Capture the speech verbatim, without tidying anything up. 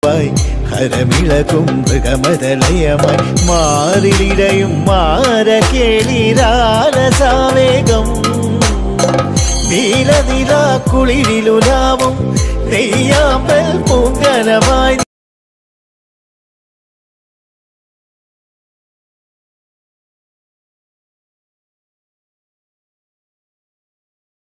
ഹരമിളകും മൃഗമതലയമായി മാറിലിടയും മാരകേളിരാലസാവേഗം നീലനില കുളിരിലുലാവും നെയ്യാമ്പൽ പൂങ്കനമായി